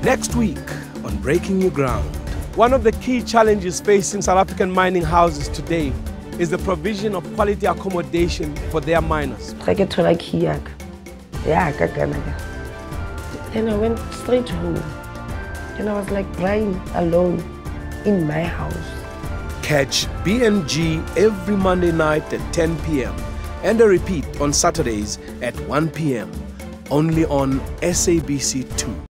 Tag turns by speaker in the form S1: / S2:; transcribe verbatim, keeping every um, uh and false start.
S1: Next week on Breaking New Ground. One of the key challenges facing South African mining houses today is the provision of quality accommodation for their miners.
S2: Then I went straight home. And I was like crying alone in my house.
S1: Catch B N G every Monday night at ten p m and a repeat on Saturdays at one p m only on S A B C two.